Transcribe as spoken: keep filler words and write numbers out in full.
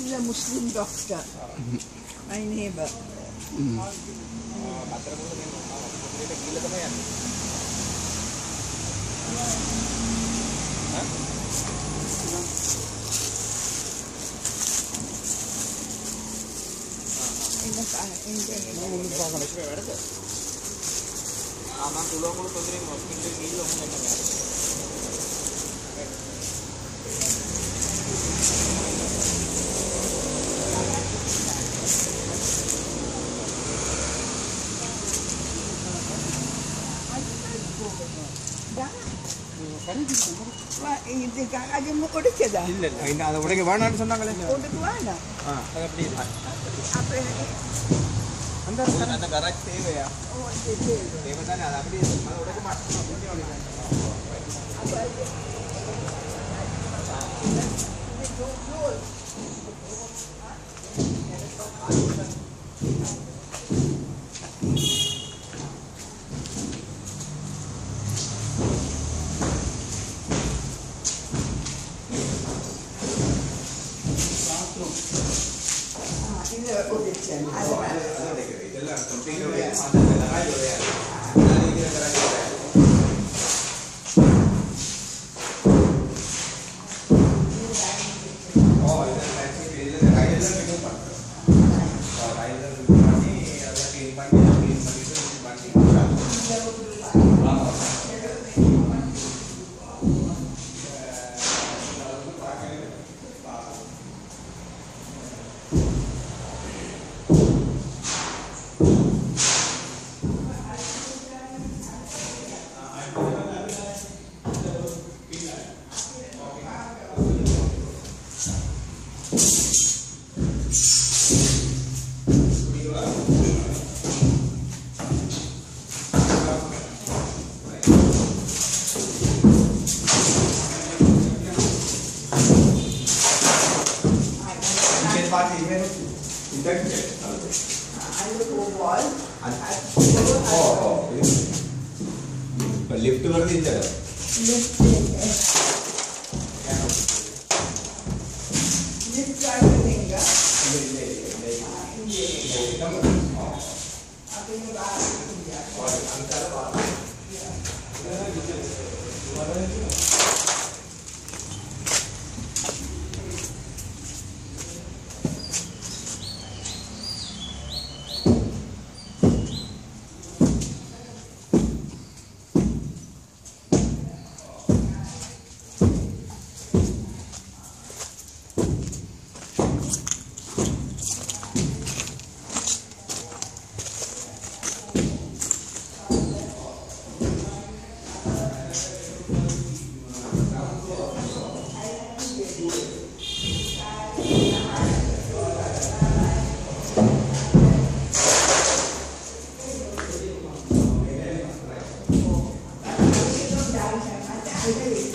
He's a Muslim doctor. My neighbor. இது காஜம் கொடுக்கதா இல்ல இல்ல அத உடைக்க வேணாம்னு சொன்னாங்களே கொடுக்க வேணாம் ஆ அது அப்படி அப்ப அந்த அந்த கராஜ் தேவையா ஓ இது தேவை தேவை தானே அது அப்படி அத உடைக்க மாட்டோம் இதெல்லாம் கம்பெனியோட அந்த கராஜ் ஓட நான் இருக்கிற கராஜ் ஓட ஓ இதெல்லாம் ஆக்சுவலி இதெல்லாம் ரைடர் ரிமூவ் பண்றோம் ரைடர் ரிமூவ் பண்ணி அத க்ளீன் பண்ணி க்ளீன் பண்ணிட்டு பண்ணி ஆமா लिफ्ट वरती इधर लिफ्ट लिफ्ट कर देंगे ले ले ले एकदम आप ये बात और अंतर बात Thank you.